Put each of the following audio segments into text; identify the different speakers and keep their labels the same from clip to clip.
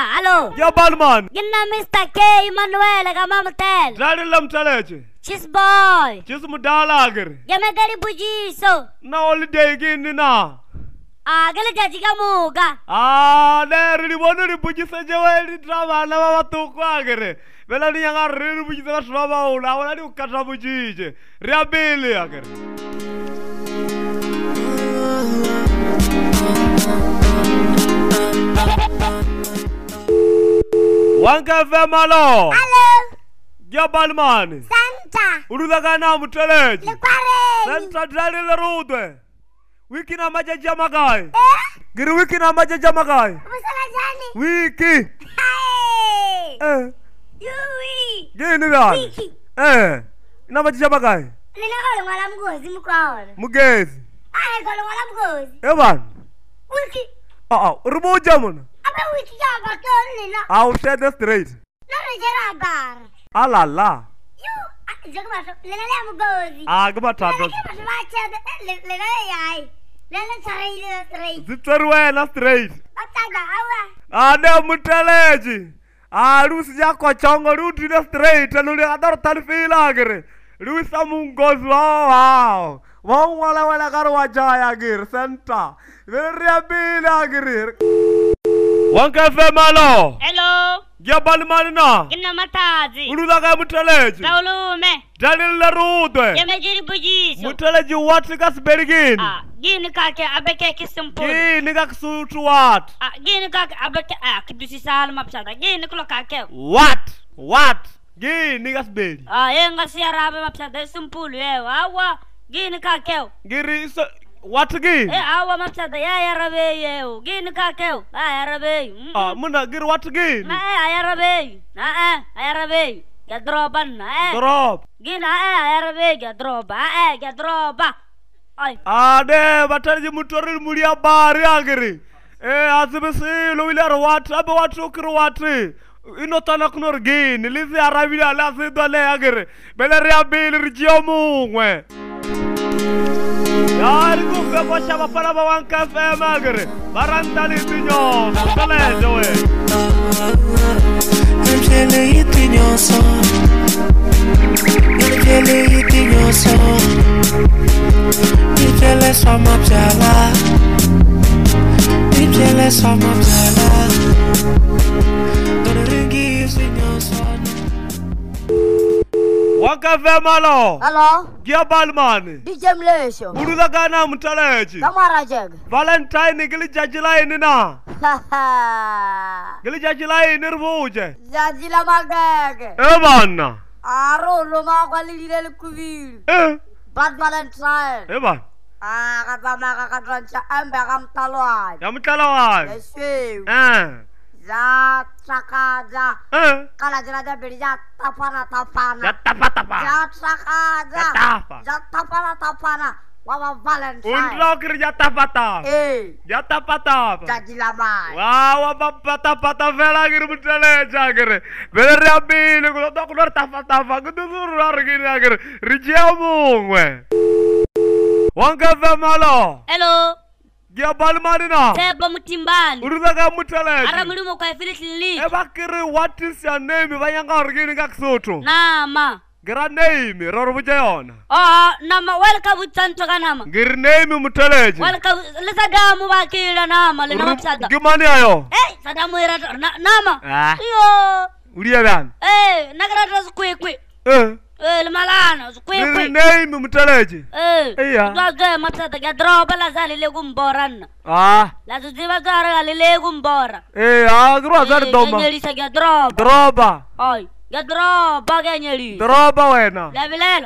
Speaker 1: Allo.
Speaker 2: Ya Balman.
Speaker 1: Gina Mr. K. Emmanuel kama mtel.
Speaker 2: Dari lam talaje.
Speaker 1: Cheese boy.
Speaker 2: Cheese mudalager.
Speaker 1: Game dari bujiso.
Speaker 2: Na holiday gini na.
Speaker 1: Gele jaji kamuga.
Speaker 2: Dari di mana di buji saja di drama na mama tuku agere. Bela ni yang arre di buji saja drama ula wala di ukata buji je. Riabili agere. Wanka femalo.
Speaker 1: Hello.
Speaker 2: Ya Balman.
Speaker 1: Santa.
Speaker 2: Urudaga na muteleji.
Speaker 1: Lekware.
Speaker 2: Santa drali le rudwe. Wiki na majaja magai. Giri wiki na majaja magai.
Speaker 1: Musala jani.
Speaker 2: Wiki.
Speaker 1: Hey. Yui.
Speaker 2: Gini ba?
Speaker 1: Wiki.
Speaker 2: Na majaja magai.
Speaker 1: Lina kalo ngala mgozi mukwaona.
Speaker 2: Mugezi.
Speaker 1: Kalo ngala mgozi.
Speaker 2: Evan.
Speaker 1: Wiki.
Speaker 2: Rubo jamon.
Speaker 1: Abe wiki ya batoni na.
Speaker 2: I'll share the straight.
Speaker 1: Nana jera bar.
Speaker 2: Alala.
Speaker 1: You. Jaga bato. Lina le mgozi.
Speaker 2: Gaba tato.
Speaker 1: Lina bato bacha. Lina yai. Lina sarai straight.
Speaker 2: Zitwerwe na straight.
Speaker 1: Ataga awa.
Speaker 2: Ade muteleji. Rusi yako chongo ruti na straight. Nuli adoro talifila agere. Rusa mungozi wow. Wow wala karwa jaya gir Santa. Very abila gir. Wanka femalo.
Speaker 1: Hello.
Speaker 2: Ya Balman na.
Speaker 1: Gina matazi.
Speaker 2: Urudaga muteleji.
Speaker 1: Taulume.
Speaker 2: Dalil la rudwe.
Speaker 1: Yeme jiri bujiso.
Speaker 2: Muteleji wati kas bergin.
Speaker 1: Gini kake abeke kisimpul.
Speaker 2: Gini kak sutu wat.
Speaker 1: Gini kake abeke kidusi sal mapsada. Gini kulo kake.
Speaker 2: What? Gini kas beri.
Speaker 1: Yenga siarabe mapsada simpul awa. Gini kake.
Speaker 2: Giri so what gi?
Speaker 1: Awa mapsada ya rabe yeo. Gini kake. Ya rabe.
Speaker 2: Muna giri what gi?
Speaker 1: Ya rabe. Ya rabe. Gadroban
Speaker 2: Drop.
Speaker 1: Gina arabe gadroba. Ay.
Speaker 2: Ade batarji mutoril mulia bari agri. Azibisi lo wilar wat abe watu kirwati. Inotana kunor gin lizi arabila la sidole agri. Beleri abil rijomu ngwe. Yari kufe kwa shaba para ba wanka fe magri. Barantali tinyo. Kale jowe.
Speaker 3: Ele itinyoso. Ele itinyoso. Ele sama pjala. Ele sama pjala. Ringi itinyoso.
Speaker 2: Wanka femalo.
Speaker 1: Hello.
Speaker 2: Ya Balman.
Speaker 1: DJ Mlesho.
Speaker 2: Urudaga na muteleji.
Speaker 1: Kamara jeg.
Speaker 2: Valentine gili jajila inina. Gili jajila inirvuje.
Speaker 1: Jajila magage.
Speaker 2: Evan.
Speaker 1: Aro loma kwali lile kubiri. Bad Valentine.
Speaker 2: Evan.
Speaker 1: Kata maka katrancha ambe kamtalwa.
Speaker 2: Ya mutalawa.
Speaker 1: Yeswe. Ja chakaja. Kala jana beri ja tapana.
Speaker 2: Ya tapa.
Speaker 1: Ja chakaja. Ja tapana. Wawa Valentine.
Speaker 2: Undro kerja tapa. Ya tapa.
Speaker 1: Jajila mai.
Speaker 2: Wow, pata vela gir mutale jagre. Beler yabi le ko to ko tapa. Kudu surar gir agre. Rijamu ngwe. Wanka femalo.
Speaker 1: Hello.
Speaker 2: Ya Balman na.
Speaker 1: Seba mutimbani.
Speaker 2: Urudaga mutale.
Speaker 1: Ara mulimo kwa Philip.
Speaker 2: Bakiri, what is your name? Vayanga orgini kaksoto.
Speaker 1: Nama.
Speaker 2: Gira name, Rorbujayon.
Speaker 1: Nama welcome utanto kanama.
Speaker 2: Gir name mutaleji.
Speaker 1: Welcome lisadamu bakila nama lina mapsada.
Speaker 2: Gimani ayo?
Speaker 1: Sadamu era nama.
Speaker 2: Yo. Uria ban.
Speaker 1: Nagrata kwekwe. Malana kwekwe.
Speaker 2: Gir name mutaleji.
Speaker 1: Doga mapsada gadroba la zali legumboran. La tuziba gara legumbora.
Speaker 2: Gru azar doma.
Speaker 1: Nyeli sa gadroba.
Speaker 2: Droba.
Speaker 1: Ay. Gadroba ganyeli.
Speaker 2: Droba wena.
Speaker 1: Labilela.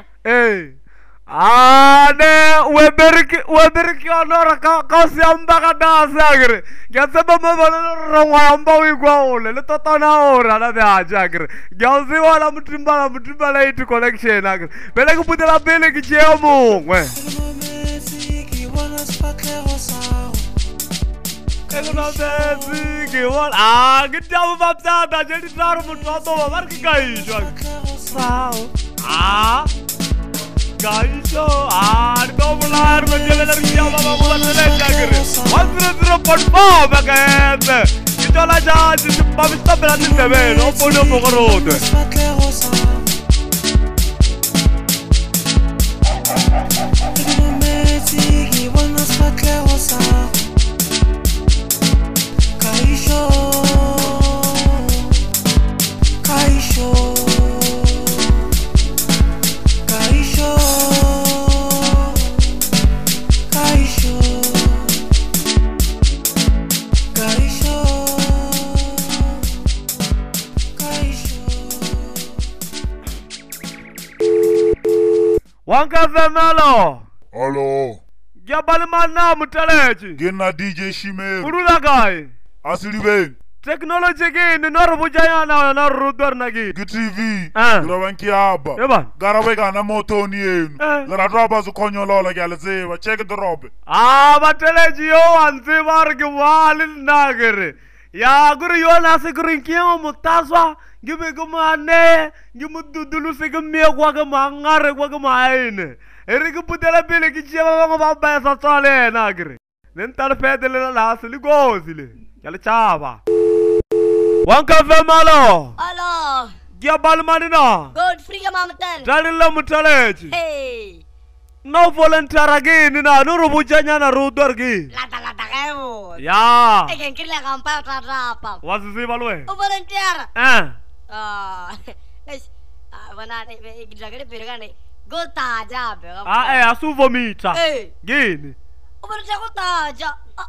Speaker 2: Weberiki onora kausi amba kada sagre. Gasaba mabala rongwa amba wigwa ole. Letotona ora na beaja agre. Gausi wala mutimbala itu collection agre. Bele kuputela bele kicheo mungwe. Eguna bezi kiwal. Gidya babsa da jadi taru mutoto babar ki gaisho. Sao. Gaisho. Dobular menjelar kiya baba bulan lele jagre. 100.5 baget. chola jazi ba mi stopela ni ndebele o pone mo gorotwe Wanka Femelo.
Speaker 4: Hello.
Speaker 2: Jabalmana Mutalechi.
Speaker 4: Gena DJ Shime.
Speaker 2: Urula guy.
Speaker 4: Asiliben.
Speaker 2: Technology gi ni Norbuja na Norudor nagi.
Speaker 4: GTV.
Speaker 2: Grawanki
Speaker 4: aba.
Speaker 2: Yaban.
Speaker 4: Garawega na moto ni enu. La droba zu konyolo la galzeba. Check the robe.
Speaker 2: Bateleji yo anzi wargi walil nagere. Ya guru yo nasi gurinkiyo mutazwa. Gibe gumane. Gimududulu sigumye kwa gamangare kwa gamaine. Eriku putela bile kichema mga babaya sole nagre. Nental fedele la asili gozile. Yale chava. Wanka Femelo.
Speaker 1: Hello.
Speaker 2: Jabalmani na.
Speaker 1: Good free mamatel.
Speaker 2: Dalila Mutalechi.
Speaker 1: Hey.
Speaker 2: No volunteer again na Norbuja na Rudor gi.
Speaker 1: Lata kayo.
Speaker 2: Ya.
Speaker 1: Eken kila kampa trapa.
Speaker 2: Wasisi balwe.
Speaker 1: Volunteer. Guys. Wana gilagare pirgane. Go taja be.
Speaker 2: Asu vomita. Gini.
Speaker 1: Volunteer go taja.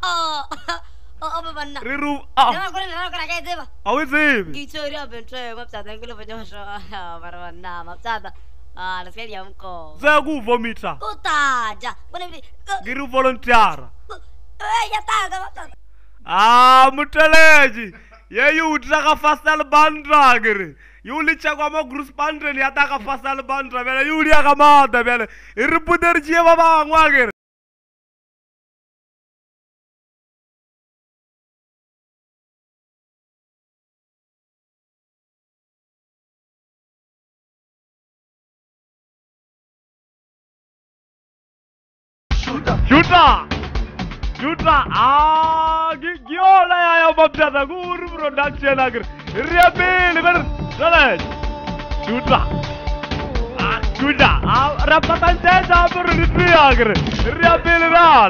Speaker 1: Apa banna.
Speaker 2: Riru.
Speaker 1: Jangan kau kayak itu bah.
Speaker 2: Awizib.
Speaker 1: Gicoria bentre mapsada yang kalau penyosro. Marwana mapsada. Sekali yang kau.
Speaker 2: Zagu vomita.
Speaker 1: Go taja. Boleh beli.
Speaker 2: Giru volunteer.
Speaker 1: Ya tahu mapsada.
Speaker 2: Mutaleji. Ye utaka fasal bandra gere. Yuli chakwa mo grus bandre ni ataka fasal bandra bele yuli akamada bele. Iripuder jie baba ngwagere. Juta. Giola ya mabjada guru production agar. Riapil ber. Salah. Juta. Rapatan saya ber ritri agar. Riapil ral.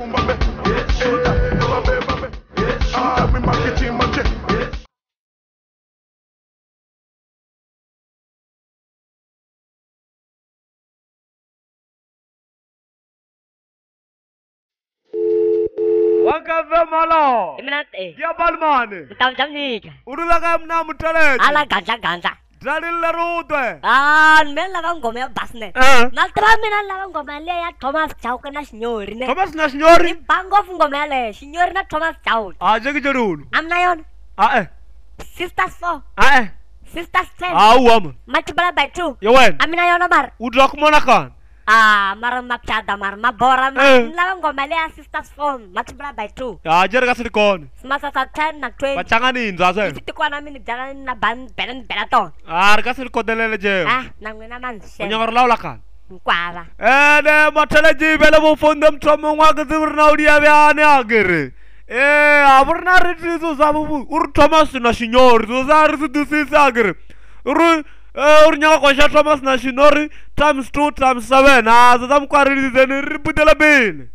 Speaker 2: Wanka Femelo.
Speaker 1: Iminate.
Speaker 2: Jabalmani.
Speaker 1: Macam ni.
Speaker 2: Urula kam na Mutalechi.
Speaker 1: Ala gansa.
Speaker 2: Dalil la Rudwe.
Speaker 1: Men lagang gome basne. Naltra mina lagang gome le ya Thomas Chau kena signori ne.
Speaker 2: Thomas na signori.
Speaker 1: Bango gome le signori na Thomas Chau.
Speaker 2: Aja ke jarul.
Speaker 1: Amnayon. Sisters fo. Sisters ten.
Speaker 2: Am.
Speaker 1: Multiple by two.
Speaker 2: Yawen.
Speaker 1: Aminayon nabar.
Speaker 2: Udrak monakan.
Speaker 1: Maram mapchada mar mabora lagang gome le sisters form multiple by two.
Speaker 2: Ajar kasih kon.
Speaker 1: Semasa 10 na 20.
Speaker 2: Pacangan ini zase.
Speaker 1: Itu ko namin jalan na ban berato.
Speaker 2: Kasih kodelele je.
Speaker 1: Nang naman.
Speaker 2: Punya orang lakan.
Speaker 1: Kuara.
Speaker 2: Ne Mutaleji bela mo fondam tromo ngagazur na udia biane agere. Aburna ritu sabu ur Thomas na signor zar su dusi sagere. Urnya ko sha Thomas na signor times 2 times 7 azam kwari zen ribudela bin.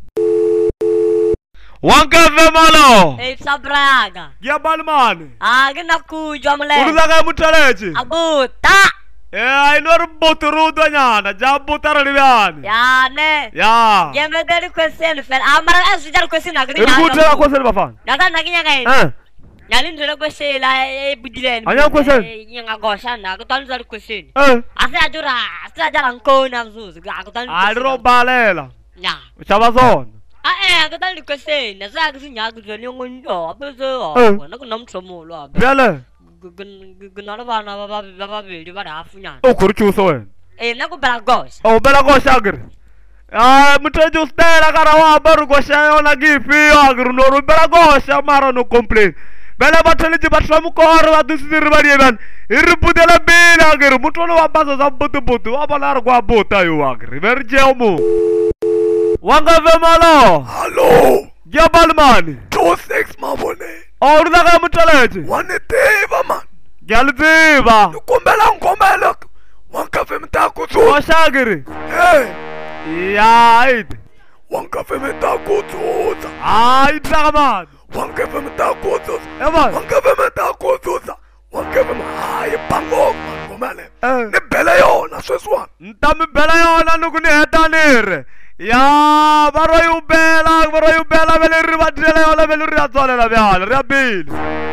Speaker 2: Wanka Femelo.
Speaker 1: Sabraga.
Speaker 2: Jabalmani.
Speaker 1: Gina ku jomle.
Speaker 2: Urulaga Mutalechi.
Speaker 1: Abuta.
Speaker 2: Inor boturu danyana jabutar liban.
Speaker 1: Ya ne.
Speaker 2: Ya.
Speaker 1: Game dari question fel. Amara sujar question agni.
Speaker 2: Irbuta question bafan.
Speaker 1: Nada naginya kai. Nyalin dulu question la budilen.
Speaker 2: Anya question.
Speaker 1: Yang agosan aku tahu dari question. Asa ajara angko namzu. Aku tahu.
Speaker 2: Adro balela.
Speaker 1: Ya.
Speaker 2: Chabazon.
Speaker 1: Aku tahu di question. Nasa aku sunya aku jadi ngun apa tu? Nak nom semua lo.
Speaker 2: Bela.
Speaker 1: Genara bapa beli pada afunya.
Speaker 2: Kurcu soen.
Speaker 1: Nak beragos.
Speaker 2: Bela gos agar. Mutaju stela karawa baru gosha ona gifi agar noru bela gos amaro no complain. Bela Bateleji batlamu ko arwa dusir bariban. Irpudela bela agar mutono wabaso zabutu abalar gwa bota yo agar. Verjeumu. Wanka Femelo.
Speaker 4: Hello.
Speaker 2: Jabalmani.
Speaker 4: 26 mabone.
Speaker 2: ri tsaka motšweletše
Speaker 5: wa ni tiva man
Speaker 2: ke a le tseba
Speaker 5: ni kombela ngomela wankafe mtakutsuza
Speaker 2: ošakere
Speaker 5: hey
Speaker 2: yaite
Speaker 5: wankafe mtakutsuza
Speaker 2: hayi tsaka mani
Speaker 5: wankafe mtakutsuza
Speaker 2: eman
Speaker 5: wankafe mtakutsuza wankafe hayi bangok man ngomele ni bele yona sweswiwani
Speaker 2: nta mi bela yona loko ni hetanire ya va ro yi bela ve le ri va direla yona ve le ri ya tswalela bjale ri ya bile